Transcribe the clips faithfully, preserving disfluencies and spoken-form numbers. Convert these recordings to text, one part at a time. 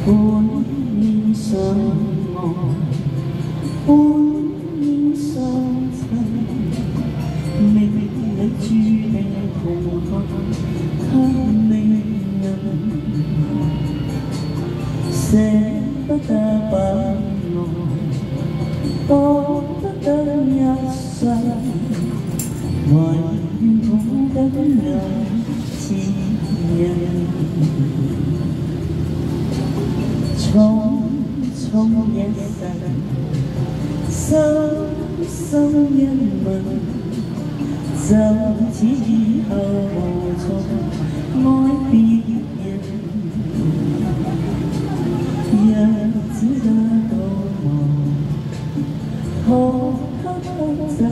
半年相愛，半年相親，命裏注定同行給你人，捨不得不愛，多不得一生，唯願抱得有知音。 匆匆一生，深深一吻，就此以後無從愛別人。日子得到我，可偷走，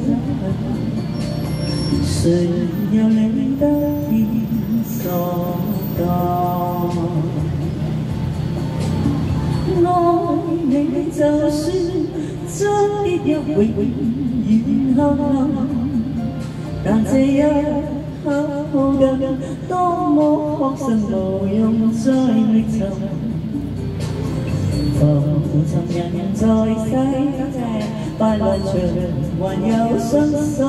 誰又理得見所當？ 愛你就算將跌入永遠黑暗，但這一刻抱緊，多麼確信無用再覓尋。浮沉人人在世，快樂場還有信心，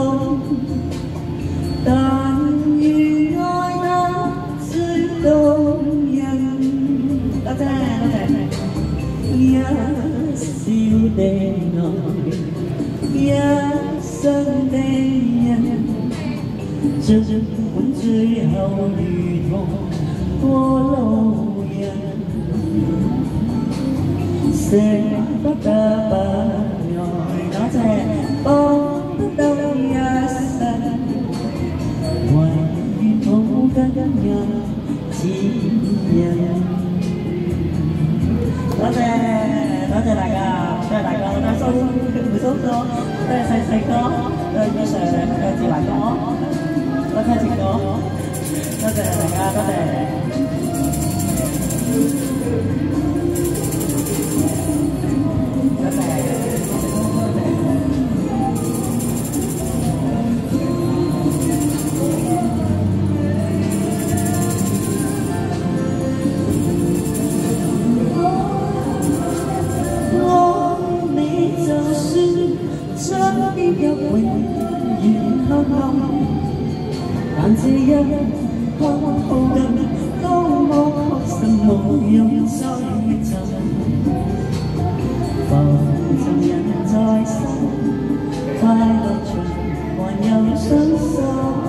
但願愛那最動人。多謝多謝。 一笑的愛，一生的人，儘管最後如同過路人，捨不得不愛，多謝放不得一生，唯願抱得有知音。 多謝多謝大家，多謝大家，多謝蘇梅蘇哥，多謝細細哥，多謝 Sir， 多謝志華哥，多謝哲哥，多謝大家，多謝。多謝。 將跌入永遠黑暗，但這一刻抱緊，多麼確信無用再覓尋。浮沉人在生，快樂場還有信心，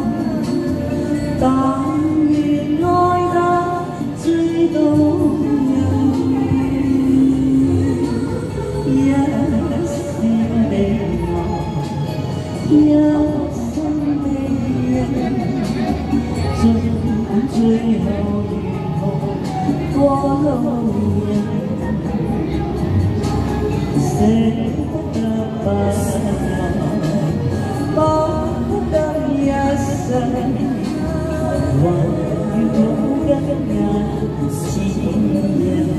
但願愛得最動人。一笑的。 一生的人，儘管最後如何過路人，捨不得不愛，放不得一生，唯願抱得一知音，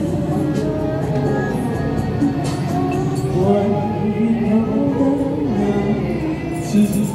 唯願抱得有。 知。